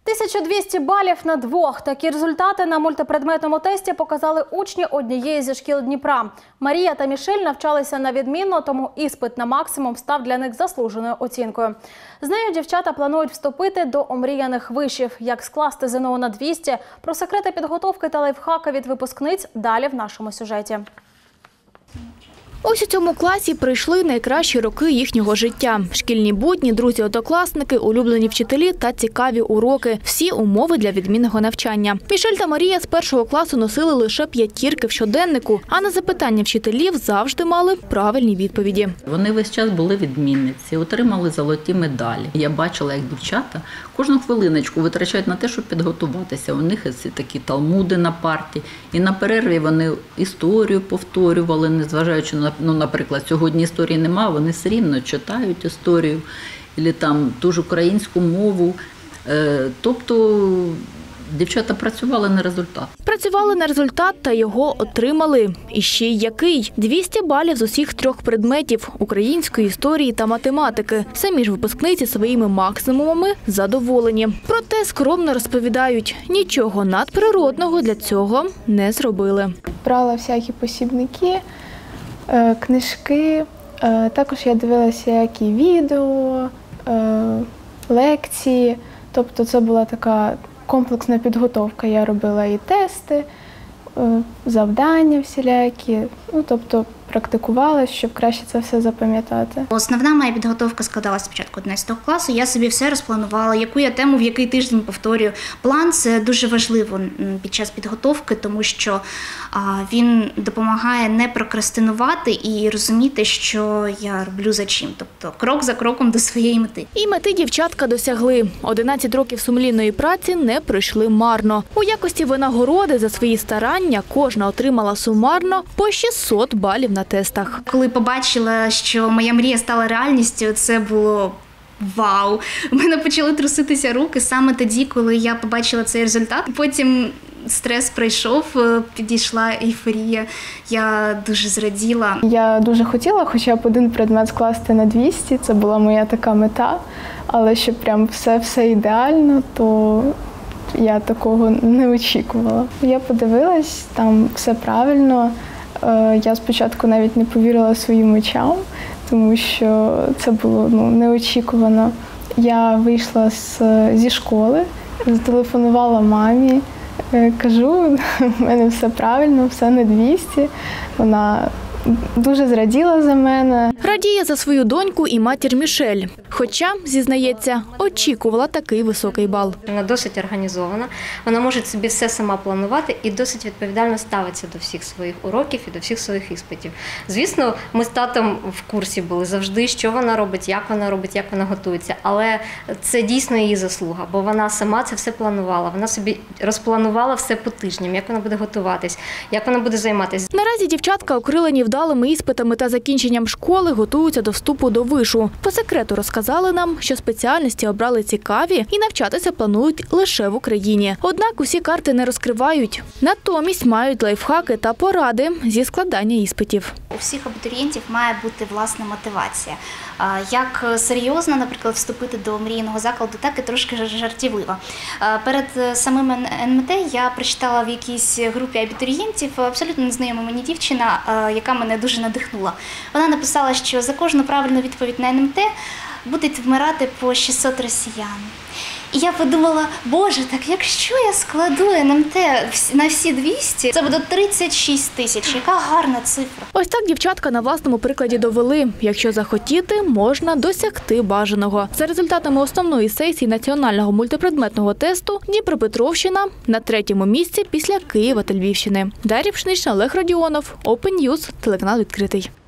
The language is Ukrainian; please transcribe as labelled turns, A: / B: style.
A: 1200 балів на двох. Такі результати на мультипредметному тесті показали учні однієї зі шкіл Дніпра. Марія та Мішель навчалися на відмінно, тому іспит на максимум став для них заслуженою оцінкою. З нею дівчата планують вступити до омріяних вишів. Як скласти ЗНО на 200, про секрети підготовки та лайфхаки від випускниць далі в нашому сюжеті.
B: Ось у цьому класі прийшли найкращі роки їхнього життя. Шкільні будні, друзі-однокласники, улюблені вчителі та цікаві уроки. Всі умови для відмінного навчання. Мішель та Марія з першого класу носили лише 5 в щоденнику, а на запитання вчителів завжди мали правильні відповіді.
C: Вони весь час були відмінниці, отримали золоті медалі. Я бачила, як дівчата кожну хвилиночку витрачають на те, щоб підготуватися. У них такі талмуди на парті. І на перерві вони історію повторювали, незважаючи на, наприклад, сьогодні історії немає, вони все рівно читають історію, або там ту ж українську мову. Тобто дівчата працювали на результат.
B: Працювали на результат та його отримали. І ще й який. 200 балів з усіх 3 предметів – української, історії та математики. Самі ж випускниці своїми максимумами задоволені. Проте скромно розповідають, нічого надприродного для цього не зробили.
D: Брала всякі посібники, книжки, також я дивилася які відео, лекції. Тобто це була така комплексна підготовка. Я робила і тести, завдання всілякі, тобто практикувалася, щоб краще це все запам'ятати.
E: Основна моя підготовка складалася спочатку 11 класу. Я собі все розпланувала, яку я тему в який тиждень повторюю. План – це дуже важливо під час підготовки, тому що він допомагає не прокрастинувати і розуміти, що я роблю за чим. Тобто крок за кроком до своєї мети.
B: І мети дівчатка досягли. 11 років сумлінної праці не пройшли марно. У якості винагороди за свої старання кожна отримала сумарно по 600 балів на тестах.
E: Коли побачила, що моя мрія стала реальністю, це було вау! У мене почали труситися руки саме тоді, коли я побачила цей результат. Потім стрес пройшов, підійшла ейфорія, я дуже зраділа.
D: Я дуже хотіла хоча б один предмет скласти на 200, це була моя така мета, але щоб прям все ідеально, то я такого не очікувала. Я подивилась, там все правильно. Я спочатку навіть не повірила своїм очам, тому що це було неочікувано. Я вийшла зі школи, зателефонувала мамі, кажу, в мене все правильно, все на 200. Вона дуже зраділа за мене.
B: Радіє за свою доньку і матір Мішель. Хоча, зізнається, очікувала такий високий бал.
F: Вона досить організована, вона може собі все сама планувати і досить відповідально ставиться до всіх своїх уроків і до всіх своїх іспитів. Звісно, ми з татом в курсі були завжди, що вона робить, як вона готується. Але це дійсно її заслуга, бо вона сама це все планувала. Вона собі розпланувала все по тижням, як вона буде готуватись, як вона буде займатися.
B: Наразі дівчатка, окрилені вдалими іспитами та закінченням школи, готуються до вступу до вишу. По секрету розказали нам, що спеціальності обрали цікаві і навчатися планують лише в Україні. Однак усі карти не розкривають. Натомість мають лайфхаки та поради зі складання іспитів.
E: У всіх абітурієнтів має бути власна мотивація. Як серйозно, наприклад, вступити до мрійного закладу, так і трошки жартівливо. Перед самим НМТ я прочитала в якійсь групі абітурієнтів абсолютно незнайома мені дівчина, яка мене дуже надихнула. Вона написала, що за кожну правильну відповідь на НМТ будуть вмирати по 600 росіян. І я подумала, боже, так якщо я складу НМТ на всі 200, це буде 36 тисяч. Яка гарна цифра.
B: Ось так дівчатка на власному прикладі довели. Якщо захотіти, можна досягти бажаного. За результатами основної сесії національного мультипредметного тесту Дніпропетровщина на 3-му місці після Києва та Львівщини. Дар'я Пшенична, Олег Радіонов, Open News, телеканал «Відкритий».